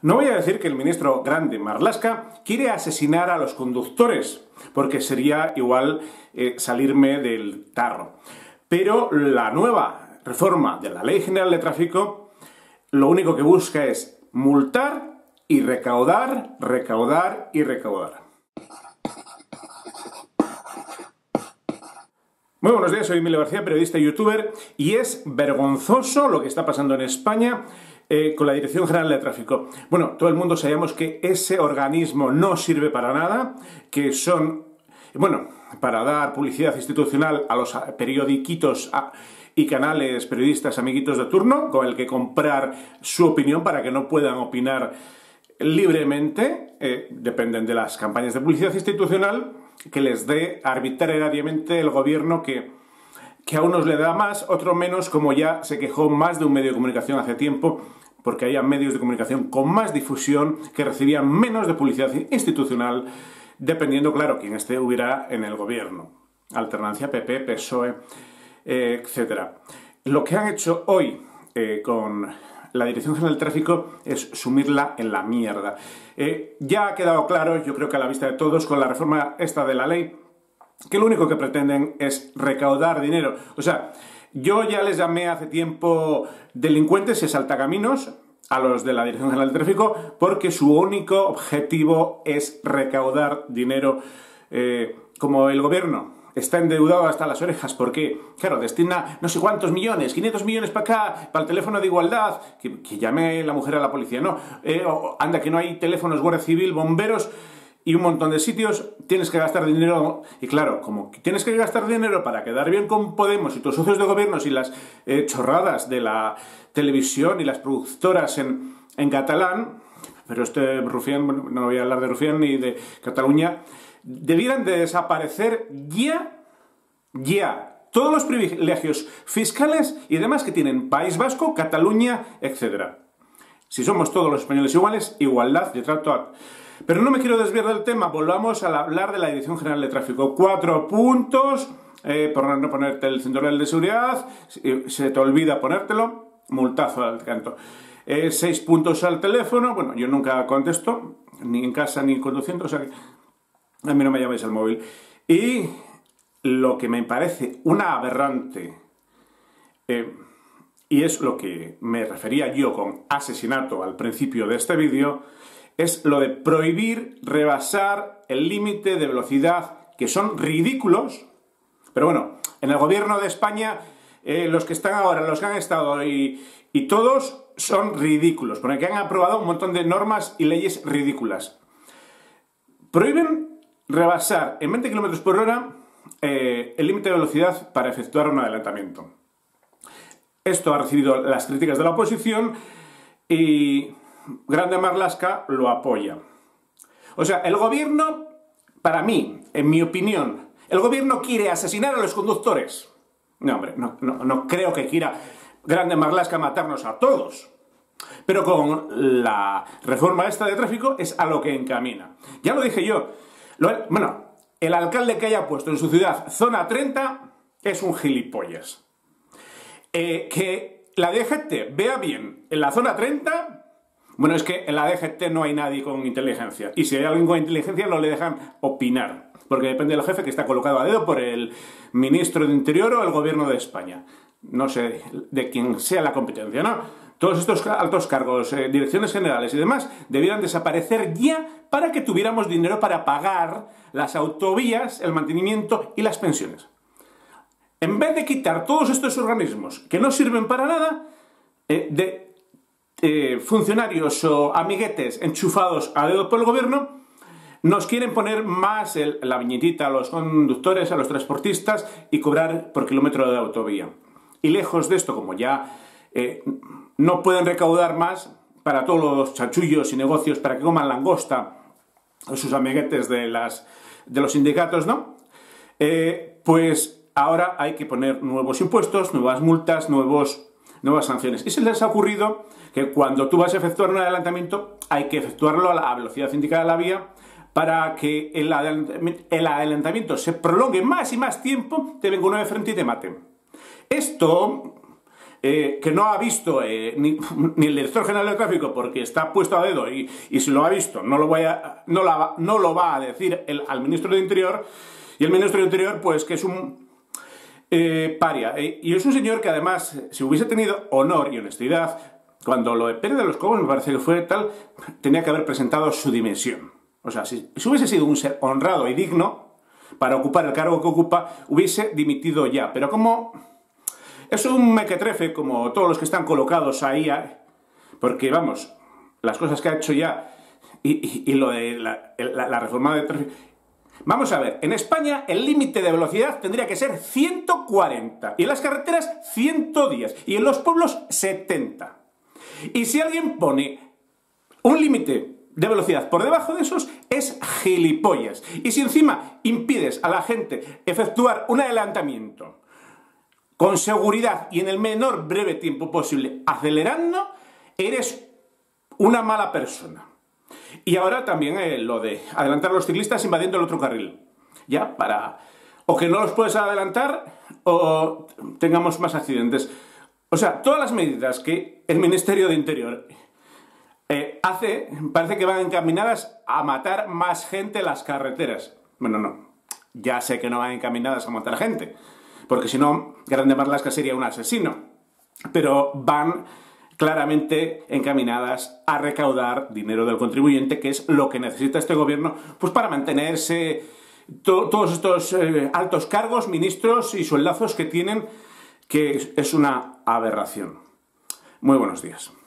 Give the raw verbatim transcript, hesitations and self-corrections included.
No voy a decir que el ministro Grande Marlaska quiere asesinar a los conductores, porque sería igual eh, salirme del tarro. Pero la nueva reforma de la Ley General de Tráfico lo único que busca es multar y recaudar, recaudar y recaudar. Muy buenos días, soy Emilio García, periodista y youtuber, y es vergonzoso lo que está pasando en España eh, con la Dirección General de Tráfico. Bueno, todo el mundo sabemos que ese organismo no sirve para nada, que son, bueno, para dar publicidad institucional a los periodiquitos a, y canales periodistas amiguitos de turno, con el que comprar su opinión para que no puedan opinar libremente, eh, dependen de las campañas de publicidad institucional que les dé arbitrariamente el gobierno, que, que a unos le da más, otros menos, como ya se quejó más de un medio de comunicación hace tiempo, porque había medios de comunicación con más difusión que recibían menos de publicidad institucional, dependiendo, claro, quién esté hubiera en el gobierno. Alternancia, P P, P S O E, eh, etcétera. Lo que han hecho hoy eh, con la Dirección General del Tráfico es sumirla en la mierda. Eh, ya ha quedado claro, yo creo que a la vista de todos, con la reforma esta de la ley, que lo único que pretenden es recaudar dinero. O sea, yo ya les llamé hace tiempo delincuentes y saltacaminos a los de la Dirección General del Tráfico, porque su único objetivo es recaudar dinero. Eh, como el gobierno está endeudado hasta las orejas, porque, claro, destina no sé cuántos millones, quinientos millones para acá, para el teléfono de igualdad, que, que llame la mujer a la policía, no, eh, o, anda, que no hay teléfonos, Guardia Civil, bomberos y un montón de sitios, tienes que gastar dinero, y claro, como tienes que gastar dinero para quedar bien con Podemos y tus socios de gobiernos y las eh, chorradas de la televisión y las productoras en, en catalán, pero este Rufián, bueno, no voy a hablar de Rufián ni de Cataluña, debieran de desaparecer ya, ya, todos los privilegios fiscales y demás que tienen País Vasco, Cataluña, etcétera. Si somos todos los españoles iguales, igualdad de trato a... Pero no me quiero desviar del tema, volvamos a hablar de la Dirección General de Tráfico. Cuatro puntos, eh, por no ponerte el cinturón de seguridad, se te olvida ponértelo, multazo al canto. Eh, seis puntos al teléfono, bueno, yo nunca contesto, ni en casa ni conduciendo, o sea que a mí no me llaméis al móvil. Y lo que me parece una aberrante, eh, y es lo que me refería yo con asesinato al principio de este vídeo, es lo de prohibir rebasar el límite de velocidad, que son ridículos. Pero bueno, en el gobierno de España, eh, los que están ahora, los que han estado y, y todos son ridículos, porque han aprobado un montón de normas y leyes ridículas. Prohíben rebasar en veinte kilómetros por hora eh, el límite de velocidad para efectuar un adelantamiento. Esto ha recibido las críticas de la oposición y Grande Marlaska lo apoya. O sea, el gobierno, para mí, en mi opinión, el gobierno quiere asesinar a los conductores. No, hombre, no, no, no creo que quiera Grande Marlaska matarnos a todos. Pero con la reforma esta de tráfico es a lo que encamina. Ya lo dije yo. Lo, bueno, el alcalde que haya puesto en su ciudad zona treinta es un gilipollas. Eh, que la D G T vea bien en la zona treinta... Bueno, es que en la D G T no hay nadie con inteligencia. Y si hay alguien con inteligencia no le dejan opinar. Porque depende del jefe que está colocado a dedo por el ministro de Interior o el gobierno de España. No sé de quién sea la competencia, ¿no? Todos estos altos cargos, eh, direcciones generales y demás, debieran desaparecer ya para que tuviéramos dinero para pagar las autovías, el mantenimiento y las pensiones. En vez de quitar todos estos organismos que no sirven para nada, eh, de eh, funcionarios o amiguetes enchufados a dedo por el gobierno, nos quieren poner más el, la viñetita a los conductores, a los transportistas y cobrar por kilómetro de autovía. Y lejos de esto, como ya eh, no pueden recaudar más para todos los chanchullos y negocios para que coman langosta a sus amiguetes de, las, de los sindicatos, ¿no? Eh, pues ahora hay que poner nuevos impuestos, nuevas multas, nuevos, nuevas sanciones. Y se les ha ocurrido que cuando tú vas a efectuar un adelantamiento hay que efectuarlo a la velocidad indicada de la vía para que el adelantamiento, el adelantamiento se prolongue más y más tiempo, te venga uno de frente y te mate. Esto eh, que no ha visto eh, ni, ni el director general de tráfico porque está puesto a dedo y, y si lo ha visto no lo, voy a, no la, no lo va a decir el, al ministro de Interior, y el ministro de Interior pues que es un eh, paria. Eh, y es un señor que además, si hubiese tenido honor y honestidad, cuando lo de Pérez de los Cobos me parece que fue tal, tenía que haber presentado su dimisión. O sea, si, si hubiese sido un ser honrado y digno para ocupar el cargo que ocupa, hubiese dimitido ya. Pero como es un mequetrefe, como todos los que están colocados ahí, porque vamos, las cosas que ha hecho ya y, y, y lo de la, la, la reforma de tráfico. Vamos a ver, en España el límite de velocidad tendría que ser ciento cuarenta y en las carreteras ciento diez y en los pueblos setenta. Y si alguien pone un límite de velocidad por debajo de esos, es gilipollas. Y si encima impides a la gente efectuar un adelantamiento con seguridad y en el menor breve tiempo posible acelerando, eres una mala persona. Y ahora también eh, lo de adelantar a los ciclistas invadiendo el otro carril. Ya, para o que no los puedes adelantar o tengamos más accidentes. O sea, todas las medidas que el Ministerio de Interior eh, hace, parece que van encaminadas a matar más gente en las carreteras. Bueno, no, ya sé que no van encaminadas a matar gente, porque si no, Grande Marlaska sería un asesino. Pero van claramente encaminadas a recaudar dinero del contribuyente, que es lo que necesita este gobierno pues para mantenerse to todos estos eh, altos cargos, ministros y sueldazos que tienen, que es una aberración. Muy buenos días.